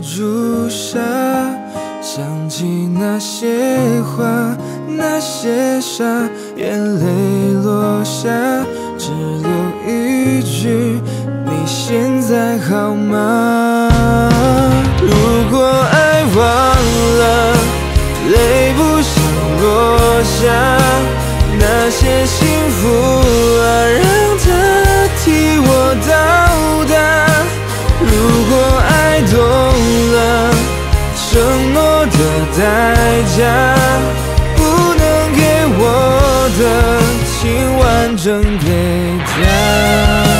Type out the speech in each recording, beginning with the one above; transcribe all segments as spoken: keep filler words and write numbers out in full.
朱砂，想起那些话，那些傻，眼泪落下，只留一句：你现在好吗？如果爱忘了，泪不想落下，那些幸福啊，让它替我到达。如果爱懂了，承诺的代价，不能给我的，请完整给他。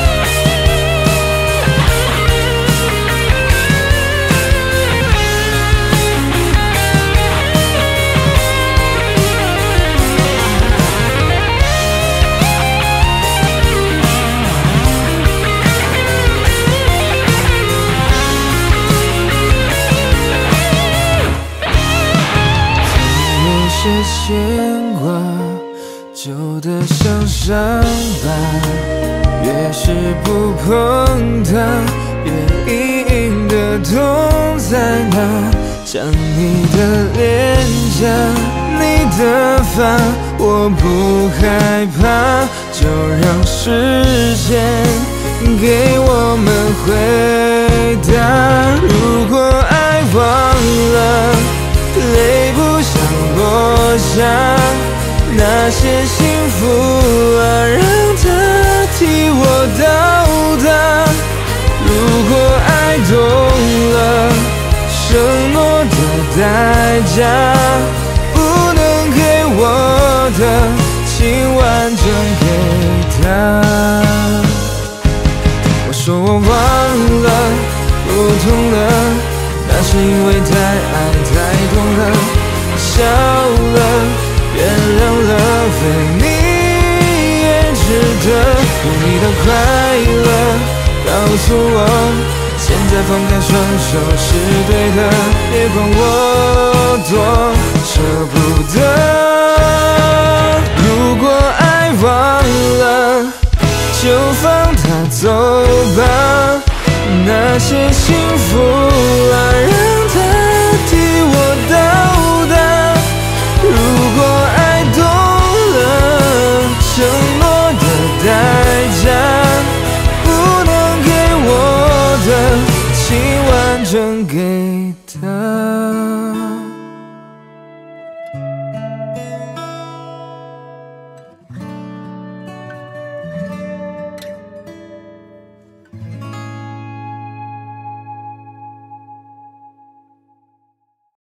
些牵挂，旧的像伤疤，越是不碰它，越隐隐的痛在哪？想你的脸颊，你的发，我不害怕，就让时间给我们回答。如果爱忘了，泪不想落下，那些幸福啊，让它替我到达。如果爱懂了，承诺的代价，不能给我的，请完整给他。我说我忘了，不痛了，那是因为太爱太痛了，笑了，原谅了，为你也值得。有你的快乐告诉我，现在放开双手是对的，别管我多舍不得。如果爱忘了，就放它走吧，那些幸福啊，让它替我到达。如果爱懂了，承诺的代价，不能给我的，请完整给他。